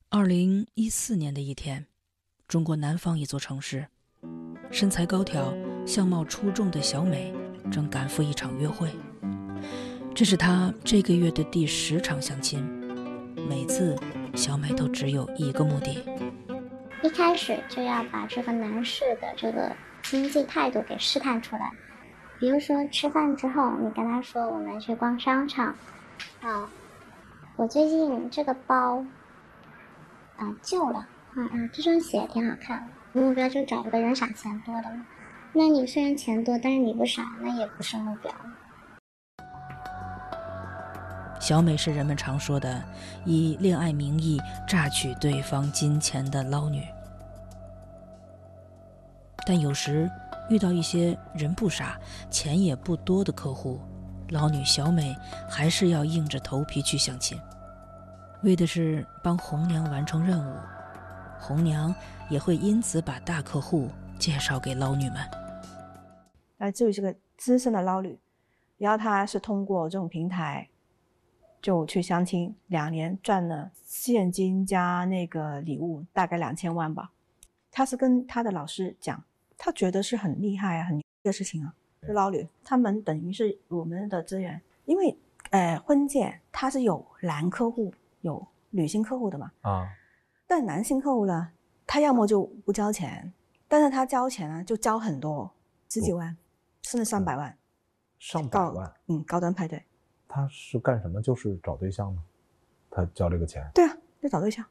2014年的一天，中国南方一座城市，身材高挑、相貌出众的小美正赶赴一场约会。这是她这个月的第10场相亲，每次小美都只有一个目的， 一开始就要把这个男士的这个经济态度给试探出来。比如说吃饭之后，你跟他说我们去逛商场我最近这个包旧了这双鞋挺好看的，目标就找一个人傻钱多的嘛。那你虽然钱多，但是你不傻，那也不是目标。 小美是人们常说的以恋爱名义榨取对方金钱的捞女，但有时遇到一些人不傻、钱也不多的客户，捞女小美还是要硬着头皮去相亲，为的是帮红娘完成任务。红娘也会因此把大客户介绍给捞女们。 这是个资深的捞女，然后她是通过这种平台就去相亲，2年赚了现金加那个礼物大概2000万吧。她是跟她的老师讲，她觉得是很厉害很厉害的事情啊。是捞女，他们等于是我们的资源，因为婚介它是有男客户有女性客户的嘛但男性客户呢，他要么就不交钱，但是他交钱呢就交很多，10几万甚至300万。 上百万？ 高端派对。 他是干什么？就是找对象吗？他交这个钱？ 对啊，就找对象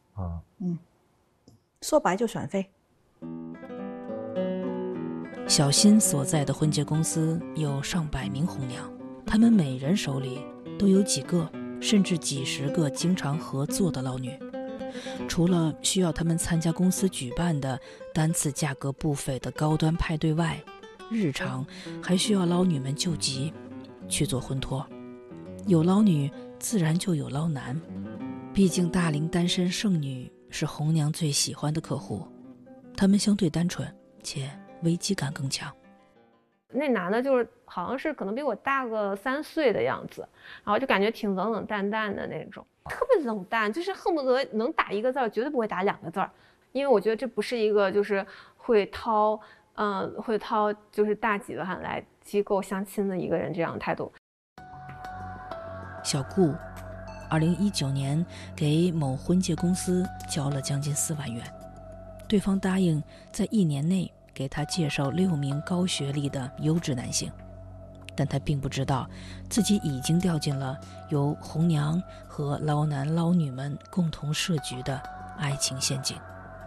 说白就选妃。 小新所在的婚介公司有上百名红娘，他们每人手里都有几个甚至几十个经常合作的捞女。除了需要他们参加公司举办的单次价格不菲的高端派对外，日常还需要捞女们救急去做婚托。有捞女自然就有捞男，毕竟大龄单身剩女是红娘最喜欢的客户，他们相对单纯且危机感更强。 那男的就是好像是可能比我大个3岁的样子，然后就感觉挺冷冷淡淡的那种，特别冷淡，就是恨不得能打1个字绝对不会打2个字，因为我觉得这不是一个就是会掏就是大几万来机构相亲的一个人这样的态度。 小顾2019年给某婚介公司交了将近4万元，对方答应在1年内给他介绍6名高学历的优质男性，但他并不知道自己已经掉进了由红娘和捞男捞女们共同设局的爱情陷阱。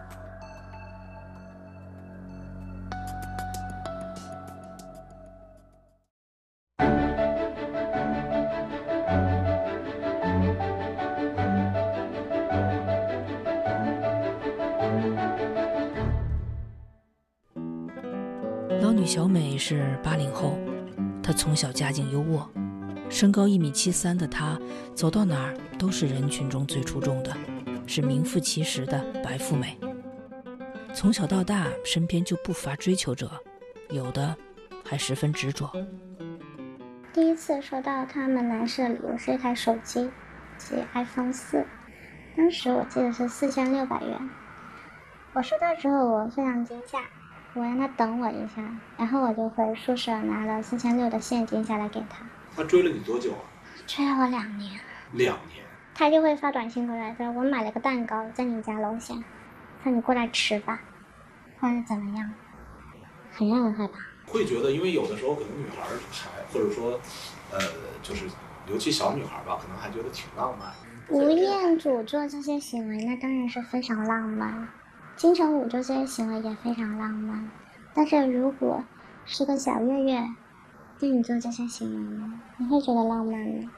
捞女小美是80后，她从小家境优渥，身高1.73米的她走到哪儿都是人群中最出众的，是名副其实的白富美。从小到大身边就不乏追求者，有的还十分执着。 第一次收到他们男士的礼物是一台手机，是 iPhone 4，当时我记得是4600元。我收到之后我非常惊吓，我让他等我一下，然后我就回宿舍拿了4600的现金下来给他。 他追了你多久啊？ 追了我2年。 2年？ 他就会发短信过来说，我买了个蛋糕在你家楼下，说你过来吃吧，或者怎么样，很让人害怕。 会觉得，因为有的时候可能女孩或者说就是尤其小女孩吧，可能还觉得挺浪漫。 吴彦祖做这些行为那当然是非常浪漫，金城武做这些行为也非常浪漫，但是如果是个小月月对你做这些行为呢，你会觉得浪漫吗？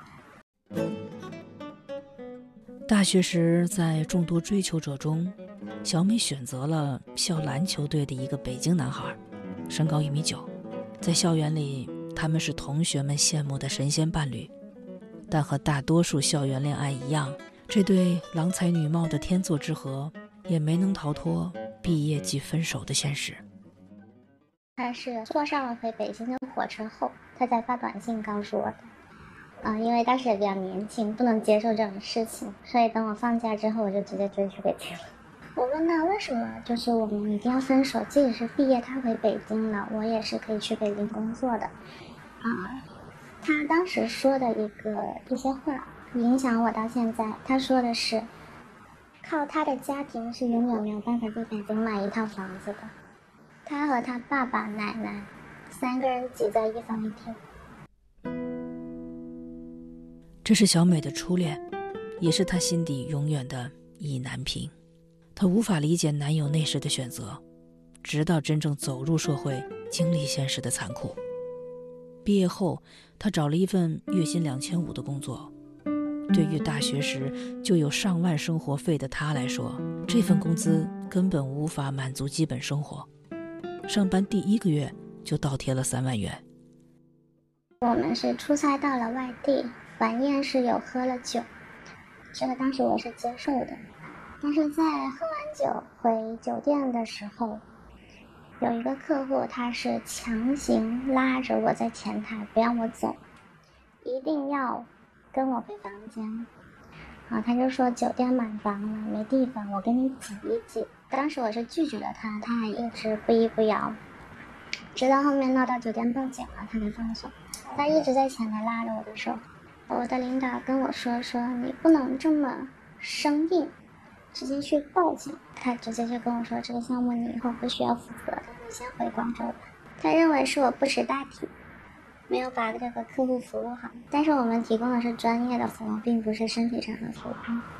大学时在众多追求者中，小美选择了校篮球队的一个北京男孩，身高1.9米，在校园里他们是同学们羡慕的神仙伴侣。但和大多数校园恋爱一样，这对郎才女貌的天作之合也没能逃脱毕业即分手的现实。 他是坐上了回北京的火车后，他才发短信告诉我的。 因为当时也比较年轻，不能接受这种事情，所以等我放假之后，我就直接追去北京了。我问他为什么就是我们一定要分手，即使是毕业他回北京了，我也是可以去北京工作的。他当时说的一些话影响我到现在。他说的是，靠他的家庭是永远没有办法在北京买一套房子的。他和他爸爸、奶奶3个人挤在一房一厅。 这是小美的初恋，也是她心底永远的意难平。她无法理解男友那时的选择，直到真正走入社会，经历现实的残酷。毕业后，她找了一份月薪2500的工作。对于大学时就有上万生活费的她来说，这份工资根本无法满足基本生活。上班第1个月就倒贴了3万元。 我们是出差到了外地，晚宴是有喝了酒，这个当时我是接受的。但是在喝完酒回酒店的时候，有一个客户他是强行拉着我在前台不让我走，一定要跟我回房间。他就说酒店满房了，没地方，我跟你挤一挤。当时我是拒绝了他，他还一直不依不饶，直到后面闹到酒店报警了，他才放手。他一直在前台拉着我的手。我的领导跟我说你不能这么生硬，直接去报警。他直接就跟我说，这个项目你以后不需要负责的，你先回广州吧。他认为是我不识大体，没有把这个客户服务好。但是我们提供的是专业的服务，并不是身体上的服务。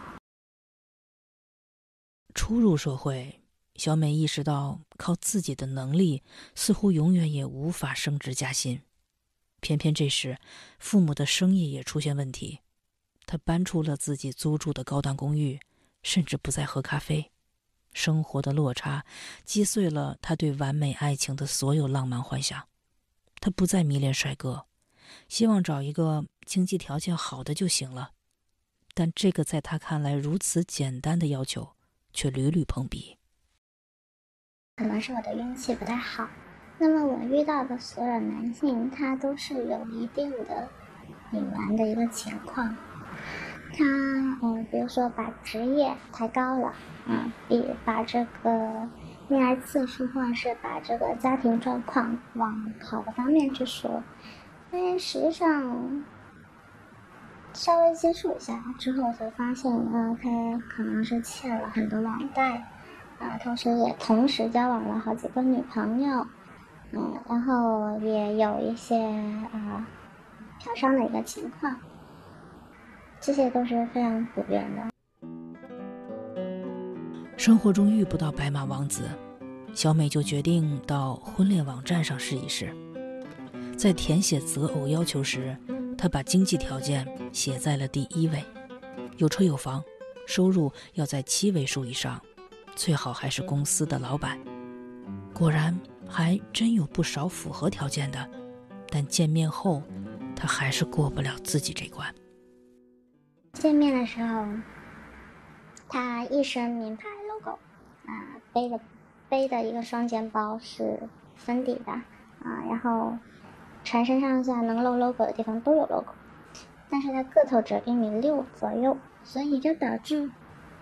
初入社会，小美意识到靠自己的能力似乎永远也无法升职加薪。偏偏这时父母的生意也出现问题，她搬出了自己租住的高档公寓，甚至不再喝咖啡。生活的落差击碎了她对完美爱情的所有浪漫幻想。她不再迷恋帅哥，希望找一个经济条件好的就行了。但这个在她看来如此简单的要求却屡屡碰壁。 可能是我的运气不太好，那么我遇到的所有男性他都是有一定的隐瞒的一个情况。他比如说把职业抬高了，把这个恋爱次数或者是把这个家庭状况往好的方面去说。但是实际上稍微接触一下之后才发现他可能是欠了很多网贷，同时交往了好几个女朋友，然后也有一些嫖娼的一个情况，这些都是非常普遍的。 生活中遇不到白马王子，小美就决定到婚恋网站上试一试。在填写择偶要求时，她把经济条件写在了第1位，有车有房，收入要在7位数以上，最好还是公司的老板。果然还真有不少符合条件的，但见面后她还是过不了自己这关。 见面的时候他一身名牌 logo，背的一个双肩包是芬迪的，然后全身上下能露 logo 的地方都有 logo， 但是他个头只有1.6米左右，所以就导致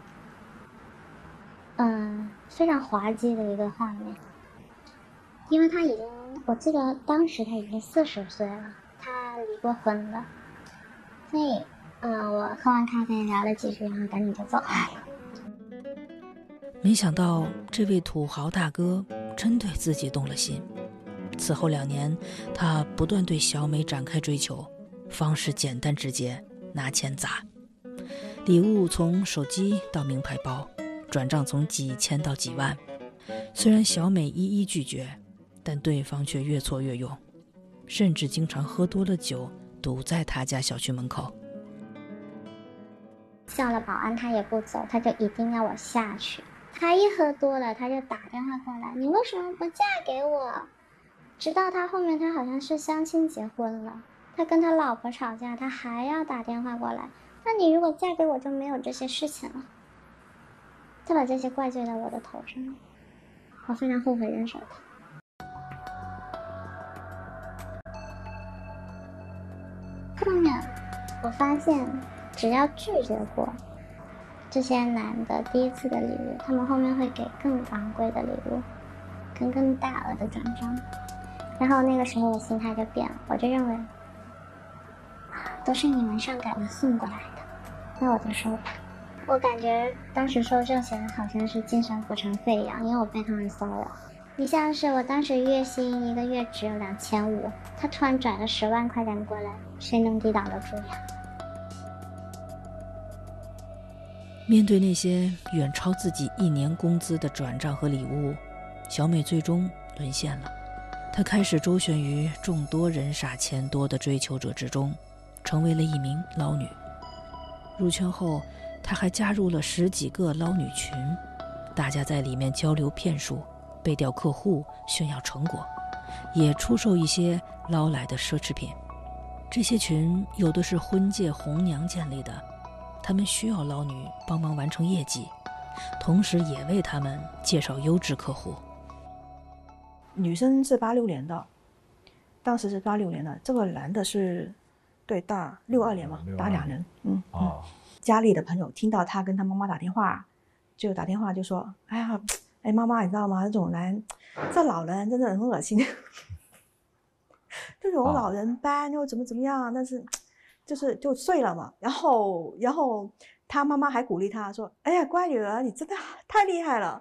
非常滑稽的一个画面。因为他我记得当时他已经40岁了，他离过婚的，所以我喝完咖啡聊了几句，然后赶紧就走了。 没想到这位土豪大哥真对自己动了心。此后2年，他不断对小美展开追求，方式简单直接，拿钱砸。礼物从手机到名牌包，转账从几千到几万。虽然小美一一拒绝，但对方却越挫越勇，甚至经常喝多了酒堵在他家小区门口。 叫了保安他也不走，他就一定要我下去。他一喝多了他就打电话过来，你为什么不嫁给我？直到他后面他好像是相亲结婚了，他跟他老婆吵架，他还要打电话过来，那你如果嫁给我就没有这些事情了。他把这些怪罪在我的头上，我非常后悔认识他。后面我发现只要拒绝过这些男的第一次的礼物，他们后面会给更昂贵的礼物，跟更大额的转账。然后那个时候我心态就变了，我就认为都是你们上赶着送过来的，那我就收吧。我感觉当时收这些好像是精神补偿费一样，因为我被他们骚扰。你像是我当时月薪一个月只有2500，他突然转了10万块钱过来，谁能抵挡得住呀？ 面对那些远超自己1年工资的转账和礼物，小美最终沦陷了。她开始周旋于众多人傻钱多的追求者之中，成为了一名捞女。入圈后，她还加入了10几个捞女群，大家在里面交流骗术，背调客户，炫耀成果，也出售一些捞来的奢侈品。这些群有的是婚介红娘建立的，他们需要捞女帮忙完成业绩，同时也为他们介绍优质客户。 女生是86年的，当时是86年的，这个男的是对大62年嘛，大2人。家里的朋友听到他跟他妈妈打电话，就打电话就说：“哎呀，妈妈，你知道吗？这种人，这老人真的很恶心。这种老人班又怎么样，但是就睡了嘛。然后他妈妈还鼓励他说：‘哎呀，乖女儿，你真的太厉害了。’”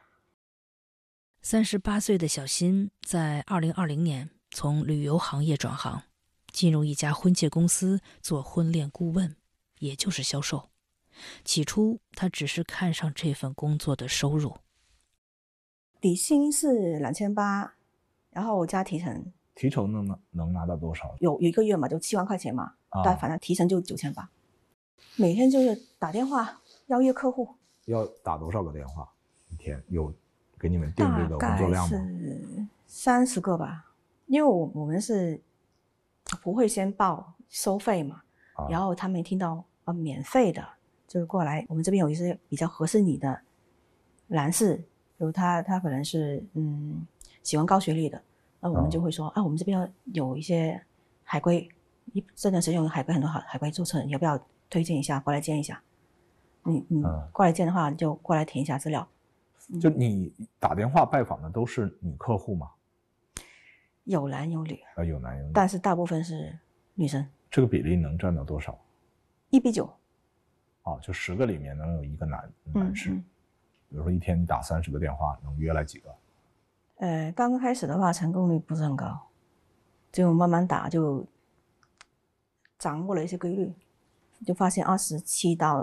38岁的小新在2020年从旅游行业转行，进入一家婚介公司做婚恋顾问，也就是销售。起初他只是看上这份工作的收入， 底薪是2800，然后加提成。 提成能拿到多少？ 有一个月嘛，就7万块钱嘛，但反正提成就9800。每天就是打电话邀约客户。 要打多少个电话？一天有给你们定这个工作量吗？ 大概是30个吧，因为我们是不会先报收费嘛，然后他们听到免费的，就是过来我们这边有一些比较合适你的男士，比如他可能是喜欢高学历的，那我们就会说我们这边有一些海归，这段时间有海归很多海归注册，你要不要推荐一下过来见一下？你过来见的话，你就过来填一下资料。 就你打电话拜访的都是女客户吗？ 有男有女， 有男有女， 但是大部分是女生。 这个比例能占到多少 ？1:9。 就10个里面能有1个男士。比如说一天你打30个电话，能约来几个？ 刚开始的话成功率不是很高，就慢慢打就掌握了一些规律，就发现27到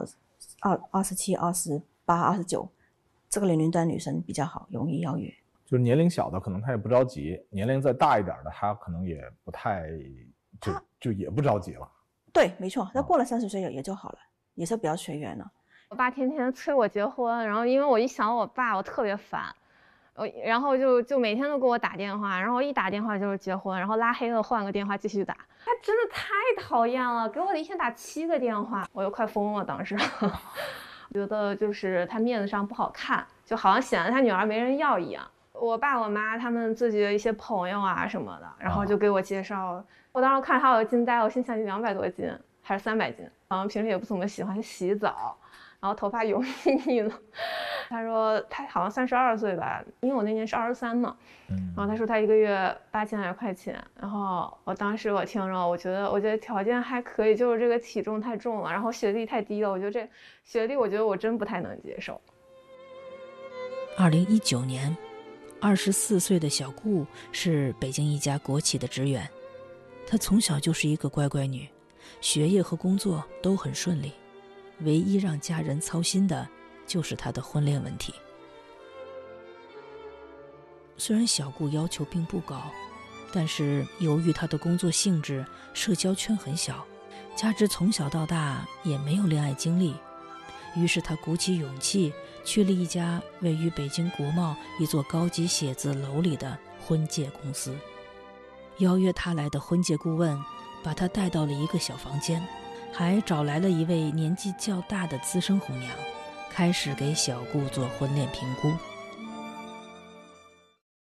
27、28、29这个年龄段女生比较好，容易邀约。 就是年龄小的可能他也不着急，年龄再大一点的他可能也不太就也不着急了。 对，没错，他过了30岁也就好了，也是比较随缘了。 我爸天天催我结婚，然后因为我一想我爸，我特别烦，然后就每天都给我打电话，然后一打电话就是结婚，然后拉黑了换个电话继续打，他真的太讨厌了，给我一天打7个电话，我就快疯了当时。觉得就是他面子上不好看，就好像显得他女儿没人要一样。我爸我妈他们自己的一些朋友啊什么的，然后就给我介绍。我当时看着他有惊呆，我心想200多斤还是300斤，好像平时也不怎么喜欢洗澡，然后头发油腻腻的。他说他好像32岁吧，因为我那年是23嘛，然后他说他一个月8000来块钱，然后我当时我听着，我觉得条件还可以，就是这个体重太重了，然后学历太低了，我觉得这学历我觉得我真不太能接受。 2019年，24岁的小顾是北京一家国企的职员，她从小就是一个乖乖女，学业和工作都很顺利，唯一让家人操心的就是她的婚恋问题。虽然小顾要求并不高，但是由于她的工作性质，社交圈很小，加之从小到大也没有恋爱经历，于是她鼓起勇气去了一家位于北京国贸一座高级写字楼里的婚介公司。邀约她来的婚介顾问把她带到了一个小房间，还找来了一位年纪较大的资深红娘，开始给小顾做婚恋评估。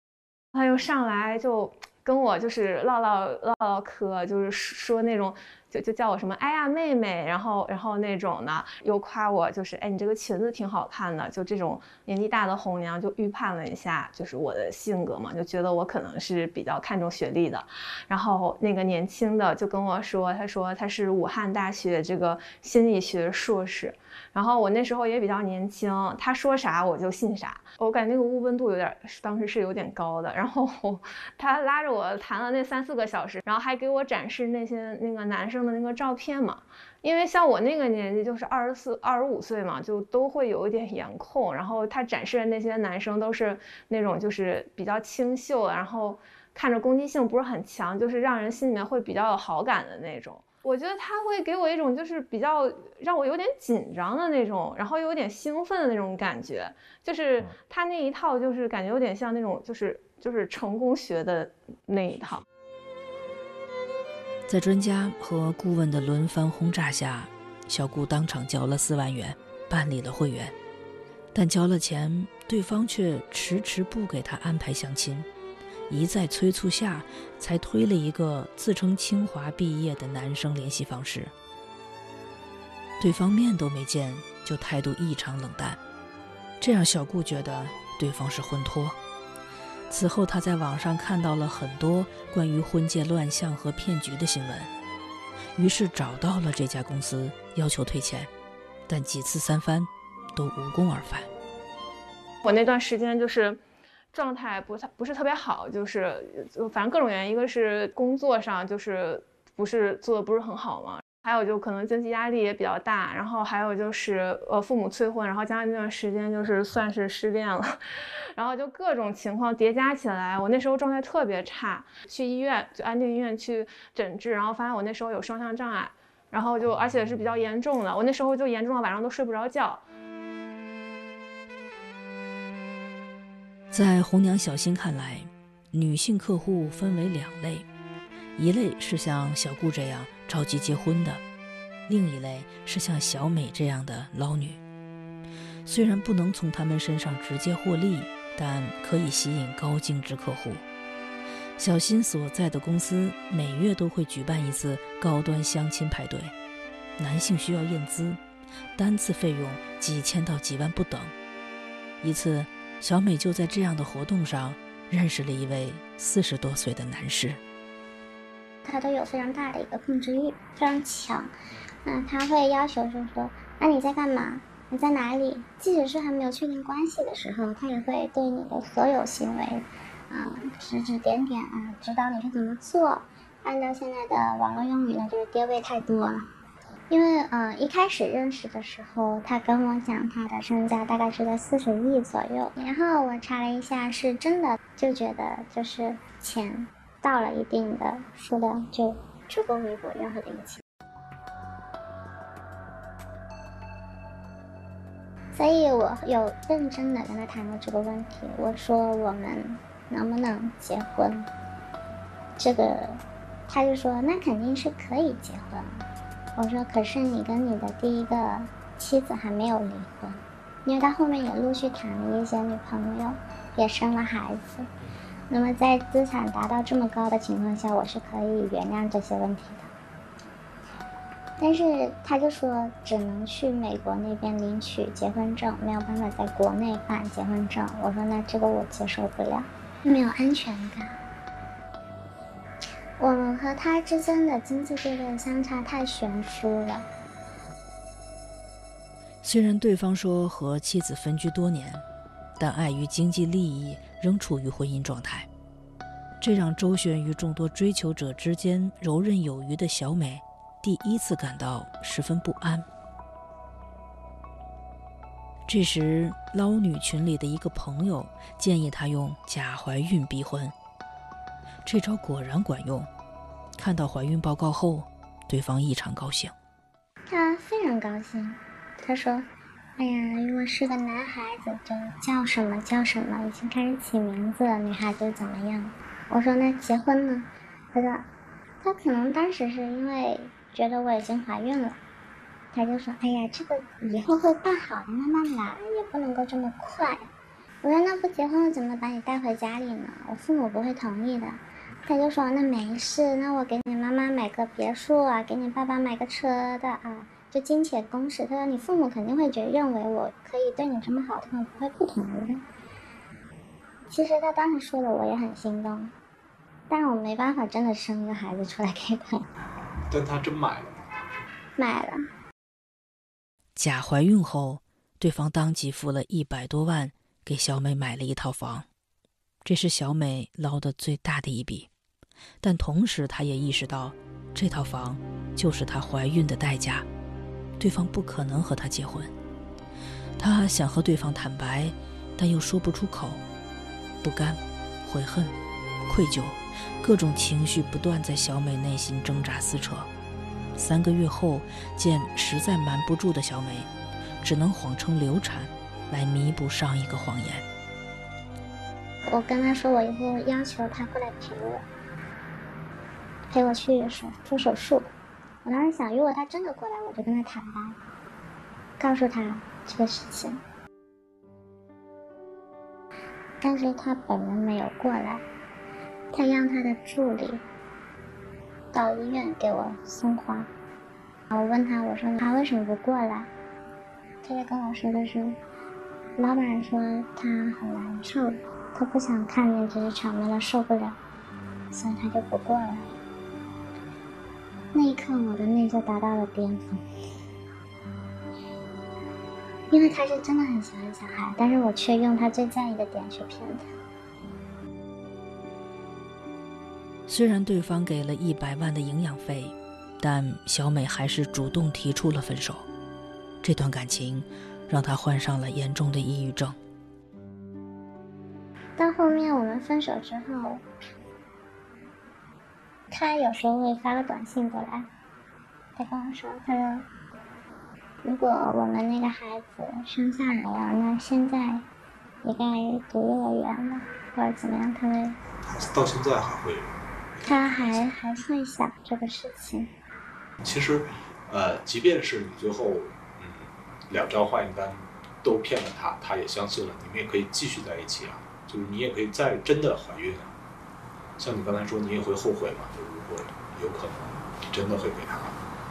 他又上来就跟我就是唠嗑，就是说那种就叫我什么哎呀妹妹，然后那种的，又夸我就是哎你这个裙子挺好看的，就这种年纪大的红娘就预判了一下就是我的性格嘛，就觉得我可能是比较看重学历的。然后那个年轻的就跟我说，他说他是武汉大学这个心理学硕士。然后我那时候也比较年轻，他说啥我就信啥，我感觉那个误问度有点，当时是有点高的。然后他拉着我谈了那3-4个小时，然后还给我展示那个男生的那个照片嘛，因为像我那个年纪就是24、25岁嘛，就都会有一点颜控。然后他展示的那些男生都是那种就是比较清秀，然后看着攻击性不是很强，就是让人心里面会比较有好感的那种。我觉得他会给我一种就是比较让我有点紧张的那种，然后有点兴奋的那种感觉，就是他那一套就是感觉有点像那种就是成功学的那一套。 在专家和顾问的轮番轰炸下，小顾当场交了4万元办理了会员，但交了钱，对方却迟迟不给他安排相亲。一再催促下，才推了一个自称清华毕业的男生联系方式。对方面都没见，就态度异常冷淡，这让小顾觉得对方是婚托。此后他在网上看到了很多关于婚介乱象和骗局的新闻，于是找到了这家公司要求退钱，但几次3番都无功而返。 我那段时间就是状态不是特别好，就反正各种原因，一个是工作上就是做的不是很好嘛，还有就可能经济压力也比较大，然后还有就是父母催婚，然后加上那段时间就是算是失恋了，然后就各种情况叠加起来，我那时候状态特别差，去医院就安定医院去诊治，然后发现我那时候有双向障碍，然后而且是比较严重的，我那时候就严重到晚上都睡不着觉。 在红娘小新看来，女性客户分为2类，一类是像小顾这样着急结婚的，另一类是像小美这样的捞女。虽然不能从她们身上直接获利，但可以吸引高净值客户。小新所在的公司每月都会举办一次高端相亲派对，男性需要验资，单次费用几千到几万不等。一次小美就在这样的活动上认识了一位40多岁的男士。 他都有非常大的一个控制欲，非常强。他会要求就是说，你在干嘛？你在哪里？即使是还没有确定关系的时候，他也会对你的所有行为，指指点点指导你是怎么做。按照现在的网络用语呢，就是爹味太多了。因为一开始认识的时候，他跟我讲他的身价大概是在40亿左右，然后我查了一下，是真的，就觉得就是钱到了一定的数量就足够弥补任何的一切。所以我有认真的跟他谈过这个问题，我说我们能不能结婚？这个他就说那肯定是可以结婚。我说可是你跟你的第一个妻子还没有离婚，因为他后面也陆续谈了一些女朋友，也生了孩子。那么在资产达到这么高的情况下，我是可以原谅这些问题的。但是他就说只能去美国那边领取结婚证，没有办法在国内办结婚证。我说那这个我接受不了，没有安全感。我们和他之间的经济地位相差太悬殊了。 虽然对方说和妻子分居多年，但碍于经济利益仍处于婚姻状态，这让周旋于众多追求者之间游刃有余的小美第一次感到十分不安。这时捞女群里的一个朋友建议她用假怀孕逼婚，这招果然管用。看到怀孕报告后，对方异常高兴。 他非常高兴，他说哎呀，如果是个男孩子就叫什么叫什么，已经开始起名字了，女孩子怎么样？我说那结婚呢？他说他可能当时是因为觉得我已经怀孕了，他就说哎呀，这个以后会办好的，慢慢来，也不能够这么快。我说那不结婚了怎么把你带回家里呢？我父母不会同意的。 他就说那没事，那我给你妈妈买个别墅啊，给你爸爸买个车的啊，就金钱公式。他说你父母肯定会认为我可以对你这么好，他们不会不同意的。其实他当时说的我也很心动，但是我没办法真的生一个孩子出来给他。 但他真买了吗？ 买了。 假怀孕后，对方当即付了100多万给小美买了一套房，这是小美捞的最大的一笔。但同时她也意识到，这套房就是她怀孕的代价，对方不可能和她结婚。她想和对方坦白，但又说不出口，不甘、悔恨、愧疚，各种情绪不断在小美内心挣扎撕扯。3个月后，见实在瞒不住的小美，只能谎称流产来弥补上一个谎言。 我跟他说我以后要求他过来陪我去做手术。我当时想，如果他真的过来，我就跟他坦白，告诉他这个事情。但是他本人没有过来，他让他的助理到医院给我送花。我问他，我说他为什么不过来？他就跟我说的是，老板说他很难受，他不想看见这些场面了，受不了，所以他就不过来。那一刻我的内就达到了巅峰，因为他是真的很喜欢小孩，但是我却用他最在意的点去骗他。 虽然对方给了100万的营养费，但小美还是主动提出了分手。这段感情让她患上了严重的抑郁症。 到后面我们分手之后，他有时候会发个短信过来，他跟我说，他说如果我们那个孩子生下来了，那现在也该读幼儿园了，或者怎么样。他会到现在还会， 他还会想这个事情。 其实即便是你最后2张化验单都骗了他，他也相信了，你们也可以继续在一起啊，就是你也可以再真的怀孕啊。像你刚才说，你也会后悔嘛？就是如果有可能，你真的会给他。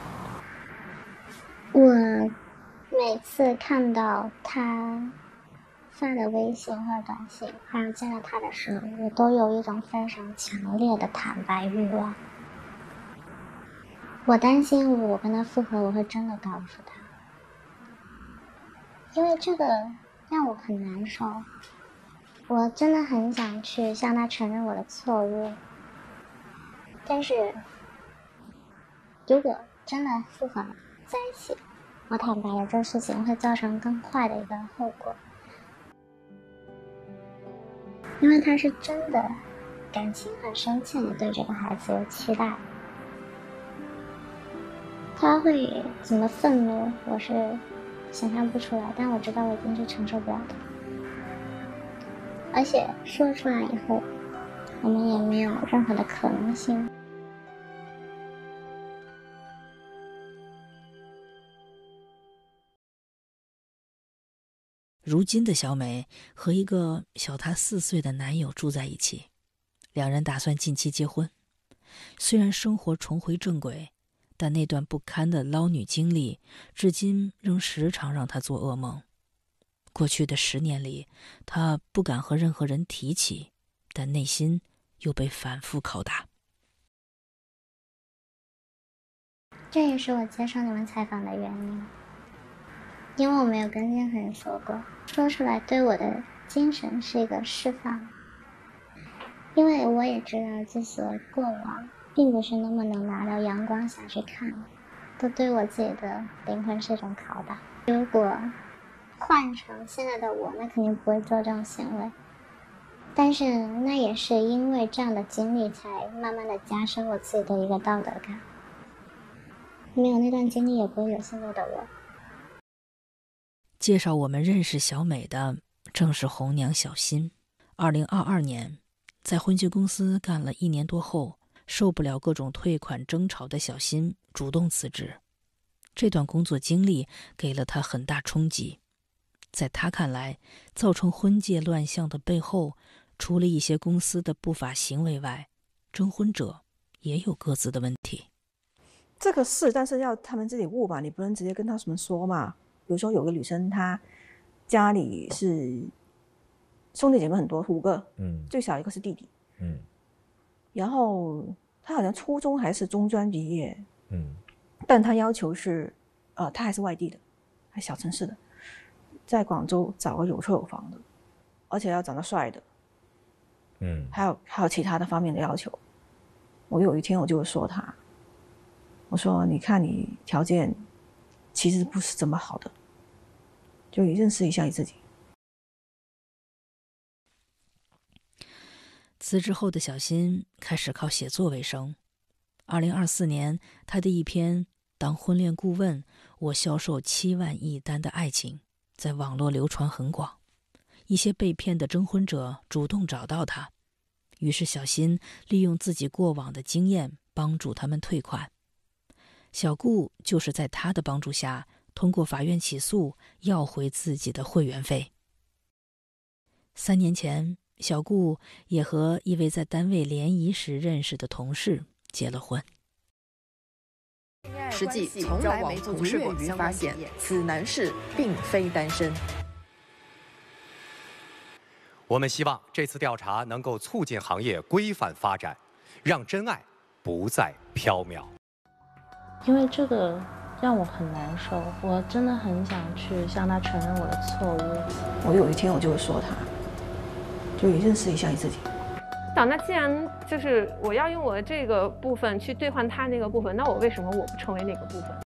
我每次看到他发的微信或者短信，还有见到他的时候，我都有一种非常强烈的坦白欲望。我担心我跟他复合，我会真的告诉他，因为这个让我很难受。我真的很想去向他承认我的错误，但是如果真的复合在一起，我坦白了，这个事情会造成更坏的一个后果。因为他是真的感情很深切的对这个孩子有期待，他会怎么愤怒，我是想象不出来，但我知道我一定是承受不了的。而且说出来以后，我们也没有任何的可能性。 如今的小美和一个小她4岁的男友住在一起，两人打算近期结婚。虽然生活重回正轨，但那段不堪的捞女经历至今仍时常让她做噩梦。过去的10年里，她不敢和任何人提起，但内心又被反复拷打。 这也是我接受你们采访的原因，因为我没有跟任何人说过，说出来对我的精神是一个释放。因为我也知道自己的过往并不是那么能拿到阳光下去看，都对我自己的灵魂是一种拷打。如果换成现在的我，那肯定不会做这种行为，但是那也是因为这样的经历才慢慢的加深我自己的一个道德感。没有那段经历，也不会有现在的我。 介绍我们认识小美的正是红娘小新。2022年，在婚介公司干了1年多后，受不了各种退款争吵的小新主动辞职。这段工作经历给了她很大冲击。在她看来，造成婚介乱象的背后，除了一些公司的不法行为外， 征婚者也有各自的问题。 这个是，但是要他们自己悟吧，你不能直接跟他们说嘛。比如说有个女生，她家里是兄弟姐妹很多，5个，最小一个是弟弟，然后她好像初中还是中专毕业，但她要求是，她还是外地的，还小城市的，在广州找个有车有房的，而且要长得帅的，还有其他的方面的要求。我有一天我就说她，我说你看你条件其实不是这么好的，就你认识一下你自己。 辞职后的小新开始靠写作为生。2024年，他的一篇《当婚恋顾问，我销售7万1单的爱情》在网络流传很广，一些被骗的征婚者主动找到他，于是小新利用自己过往的经验帮助他们退款。小顾就是在他的帮助下，通过法院起诉要回自己的会员费。3年前，小顾也和一位在单位联谊时认识的同事结了婚。 实际从来没从事过相关经验，此男士并非单身。 我们希望这次调查能够促进行业规范发展，让真爱不再缥缈。 因为这个让我很难受，我真的很想去向他承认我的错误。 我有一天我就会说他，就你认识一下你自己。 那既然就是我要用我的这个部分去兑换他那个部分，那我为什么我不成为那个部分？